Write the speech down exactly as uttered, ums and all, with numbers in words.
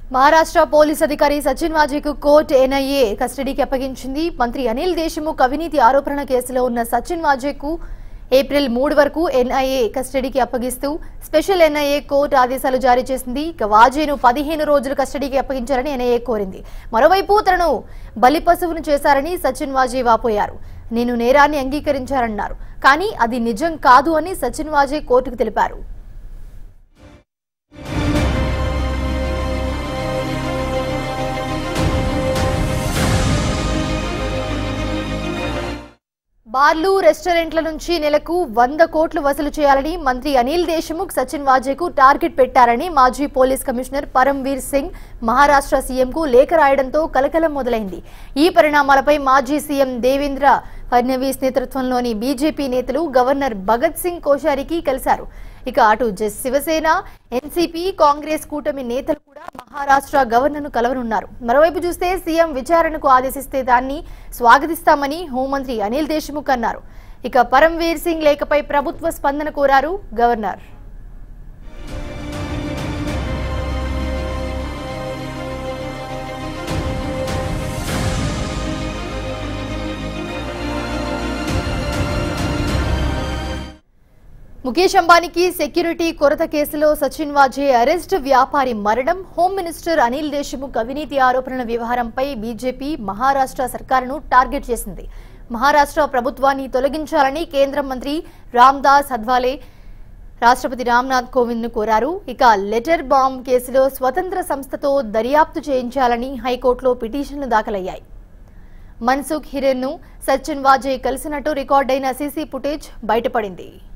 Maharashtra police అధికారి Sachin వాజేకు court NIA కస్టడీకి అప్పగించింది. మంత్రి అనిల్ దేశముఖ్ అవినీతి ఆరోపణ కేసులో ఉన్న సచిన్ వాజేకు ఏప్రిల్ మూడు వరకు ఎన్ఐఏ కస్టడీకి అప్పగిస్తూ స్పెషల్ ఎన్ఐఏ కోర్టు ఆదేశాలు జారీ చేసింది. ఇక వాజేను పదిహేను రోజులు కస్టడీకి అప్పగించారని ఎన్ఐఏ కోరింది. మరోవైపు తనను బలిపశువును చేశారని సచిన్ వాజే వాపోయారు. నేను నేరాన్ని అంగీకరించారన్నారు. కానీ అది నిజం కాదు అని సచిన్ వాజే కోర్టుకు తెలిపారు. బార్లు రెస్టారెంట్ల నుంచి నెలకు వంద కోట్లు వసూలు చేయాలని మంత్రి అనిల్ దేశముఖ్ సచిన్ వాజేకు టార్గెట్ పెట్టారని మాజీ పోలీస్ కమిషనర్ పరమ్వీర్ సింగ్ మహారాష్ట్ర సీఎంకు లేఖ రాయడంతో కలకలం మొదలైంది. ఈ పరిణామాలపై మాజీ సీఎం దేవేంద్ర ఫడ్నవీస్ నేతృత్వంలోని బీజేపీ నేతలు గవర్నర్ భగత్ సింగ్ కోశ్యారీకి కలిశారు. ఇక అటు శివసేన, ఎన్సీపీ, కాంగ్రెస్ కూటమి నేతలు కూడా మహారాష్ట్ర గవర్నర్ను కలవనున్నారు. మరోవైపు చూస్తే సీఎం విచారణకు ఆదేశిస్తే దాన్ని స్వాగతిస్తామని హోంమంత్రి అనిల్ దేశముఖ్ అన్నారు. ఇక పరమ్వీర్ సింగ్ లేఖపై ప్రభుత్వ స్పందన కోరారు గవర్నర్. ముఖేష్ అంబానీకి సెక్యూరిటీ కొరత కేసులో సచిన్ వాజే అరెస్ట్, వ్యాపారి మరణం, హోం మినిస్టర్ అనిల్ దేశముఖ్ అవినీతి ఆరోపణల వ్యవహారంపై బీజేపీ మహారాష్ట్ర సర్కారును టార్గెట్ చేసింది. మహారాష్ట్ర ప్రభుత్వాన్ని తొలగించాలని కేంద్ర మంత్రి రామ్దాస్ అథవాలే రాష్ట్రపతి రామ్నాథ్ కోవింద్ ను కోరారు. ఇక లెటర్ బాంబ్ కేసులో స్వతంత్ర సంస్థతో దర్యాప్తు చేయించాలని హైకోర్టులో పిటిషన్లు దాఖలయ్యాయి. మన్సుఖ్ హిరెన్ ను సచిన్ వాజే కలిసినట్టు రికార్డైన సీసీ ఫుటేజ్ బయటపడింది.